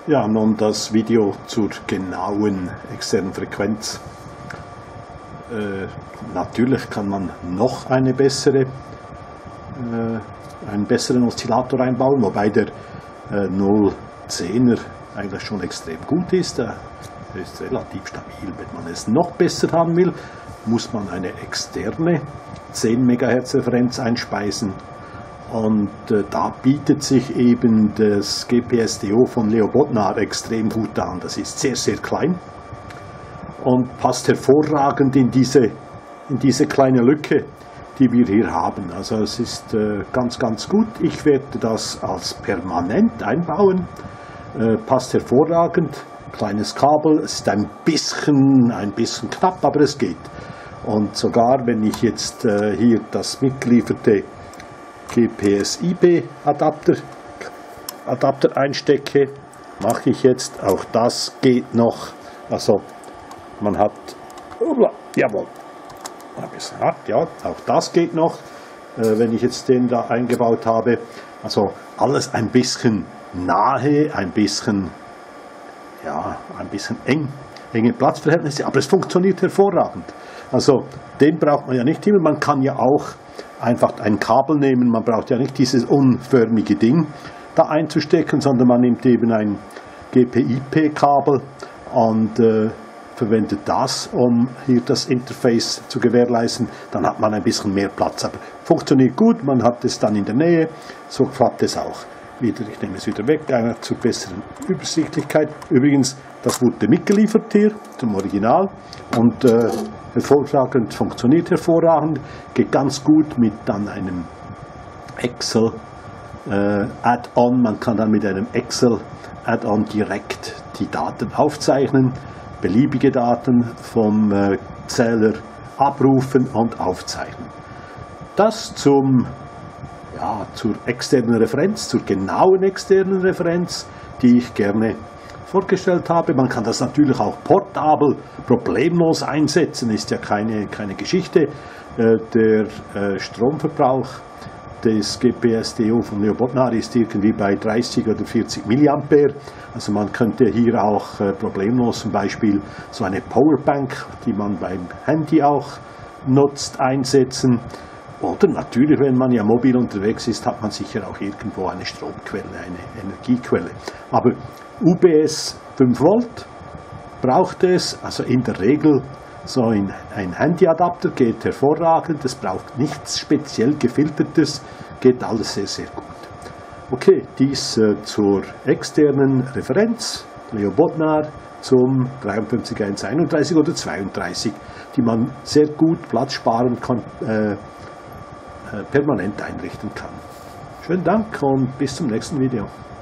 Ja, nun das Video zur genauen externen Frequenz. Natürlich kann man noch einen besseren Oszillator einbauen, wobei der 010er eigentlich schon extrem gut ist. Er ist relativ stabil. Wenn man es noch besser haben will, muss man eine externe 10 MHz Referenz einspeisen. Und da bietet sich eben das GPSDO von Leo Bodnar extrem gut an. Das ist sehr, sehr klein und passt hervorragend in diese kleine Lücke, die wir hier haben. Also es ist ganz, ganz gut. Ich werde das als permanent einbauen. Passt hervorragend. Kleines Kabel, es ist ein bisschen knapp, aber es geht. Und sogar wenn ich jetzt hier das mitgelieferte GPSIB-Adapter einstecke, mache ich jetzt, auch das geht noch. Also man hat, jawohl, ein bisschen hart, ja, auch das geht noch, wenn ich jetzt den da eingebaut habe. Also alles ein bisschen nahe, ein bisschen enge Platzverhältnisse, aber es funktioniert hervorragend. Also den braucht man ja nicht immer, man kann ja auch einfach ein Kabel nehmen, man braucht ja nicht dieses unförmige Ding da einzustecken, sondern man nimmt eben ein GPIP-Kabel und verwendet das, um hier das Interface zu gewährleisten. Dann hat man ein bisschen mehr Platz, aber funktioniert gut, man hat es dann in der Nähe, so klappt es auch. Wieder, ich nehme es wieder weg, zur besseren Übersichtlichkeit. Übrigens, das wurde mitgeliefert hier zum Original und hervorragend, funktioniert hervorragend, geht ganz gut mit dann einem Excel Add-on. Man kann dann mit einem Excel Add-on direkt die Daten aufzeichnen, beliebige Daten vom Zähler abrufen und aufzeichnen. Das zur externen Referenz, zur genauen externen Referenz, die ich gerne vorgestellt habe. Man kann das natürlich auch portabel problemlos einsetzen, ist ja keine Geschichte. Der Stromverbrauch des GPSDO von Leo Bodnar ist irgendwie bei 30 oder 40 mA. Also man könnte hier auch problemlos zum Beispiel so eine Powerbank, die man beim Handy auch nutzt, einsetzen. Oder natürlich, wenn man ja mobil unterwegs ist, hat man sicher auch irgendwo eine Stromquelle, eine Energiequelle. Aber UBS 5 Volt braucht es, also in der Regel so ein Handyadapter geht hervorragend, es braucht nichts speziell gefiltertes, geht alles sehr, sehr gut. Okay, dies zur externen Referenz, Leo Bodnar zum 53131 oder 32, die man sehr gut platzsparend permanent einrichten kann. Schönen Dank und bis zum nächsten Video.